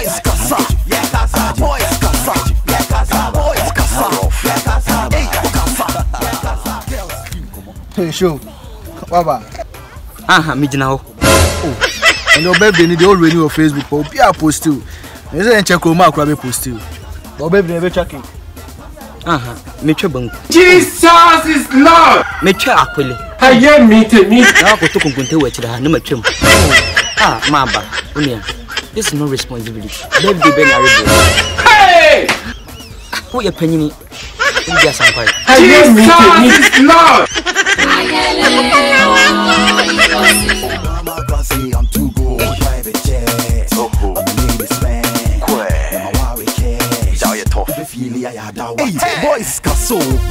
boys kasa, yeah kasa, boys kasa, yeah kasa, boys kasa, yeah kasa, hey kasa, yeah kasa. Hey show, Baba. Aha, me jina ho. Oh, and your baby need the old radio on Facebook. But be a post too. You say check your mark, be post too. But baby never checking. Aha, me twa banku. Jesus is Lord. Me twa akwele. Aye me te me. Na ko to kunkunte wa chira na matwam. Ah, maba, unia. This is no responsibility. Baby be na rebo. Hey! Who you panyini? India sampai. Aye me te me. Jesus is Lord. I'm too good. Private jet. I'm a ladies man. Hey, boys kaso,